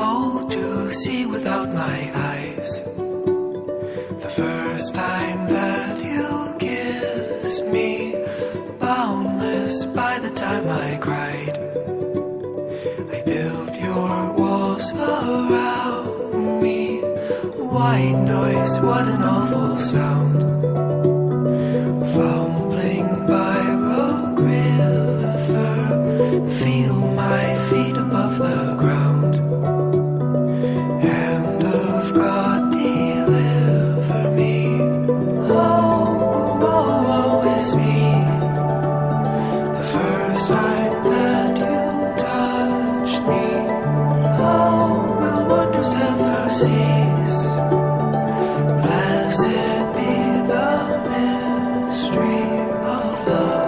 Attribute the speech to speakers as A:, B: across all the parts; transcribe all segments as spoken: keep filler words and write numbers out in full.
A: Oh, to see without my eyes. The first time that you kissed me, boundless by the time I cried. I built your walls around me. White noise, what an awful sound. Fumbling by Rogue River, feel my feet above the ground. Hand of God, deliver me. Oh, woe, woe is me. The first time that you touched me, oh, will wonders ever cease? Blessed be the mystery of love.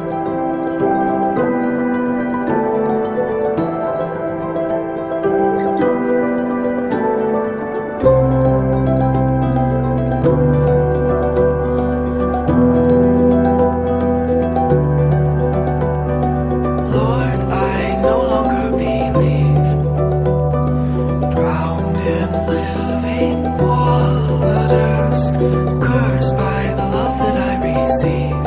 A: Lord, I no longer believe, drowned in living waters, cursed by the love that I receive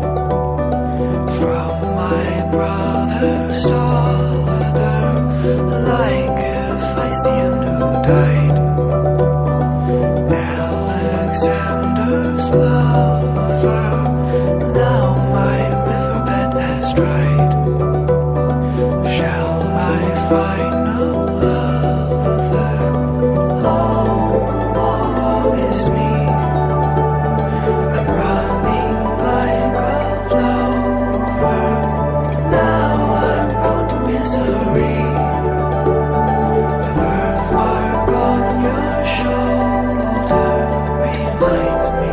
A: from my brother's daughter, like a Philistine who died. Alexander's lover, now my riverbed has dried. Shall I find no other? Oh, woe is me. I'm running like a plover. Now I'm prone to misery. The birthmark on your shoulder reminds me.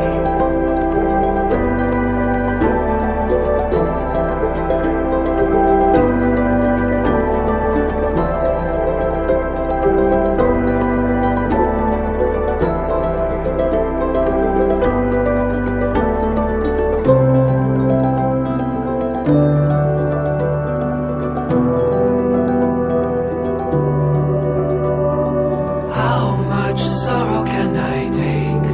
A: How much sorrow can I take?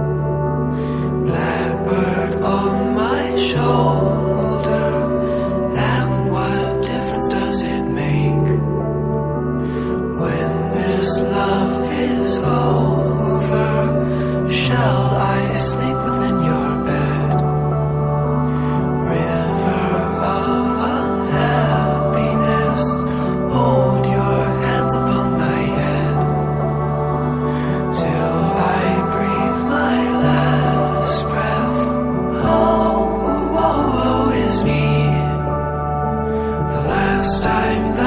A: Blackbird on my shoulder, and what difference does it make? When this love is over, shall I sleep within your bed? River of unhappiness, hold your hands upon my head, till I breathe my last breath. Oh, woe, woe is me. The last time that